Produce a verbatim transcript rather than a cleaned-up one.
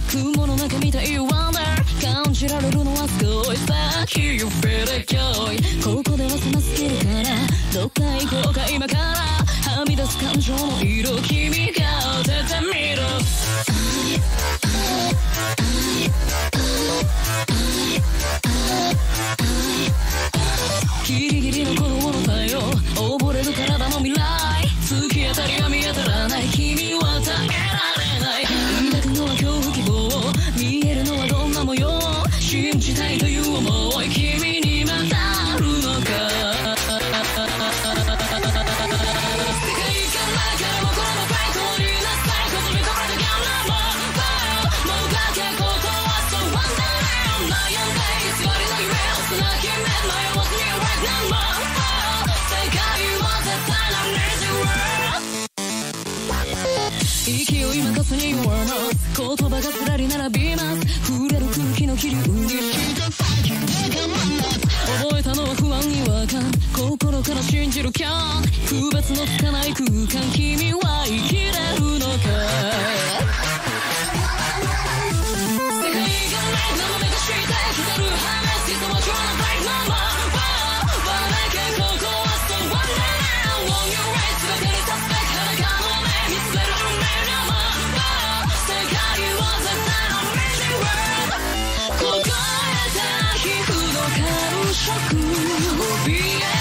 雲の中みたい Wonder 感じられるのはすごいさ Can you feel the joy ここでは冷ますきるからどっか行こうか今からはみ出す感情の色君が当ててみるギリギリの子供の太陽溺れる体の未来突き当たりは見当たらない君は耐えられない抱くのは恐怖希望見えるのはどんな模様信じたいという思い君にまたあるのか世界からもこのファイトになさいこと認めたからもうだけここはそうワンダーランド悩んで偽りの夢をつなぎ目迷わずに right now 世界は絶対な Lazy World 勢い任せに弱ます言葉がずらり並びます触れる空気の気流に覚えたのは不安違和感心から信じるキャン区別のつかない空間君は生きれるのか世界がない生めかしてきてる話人は超なブレイクナンバー我だけここはそうワンダーランド On your way 全てに立つべき裸の目見つめる運命のまま世界は絶対の Lazy World 凍えた皮膚の感触怯え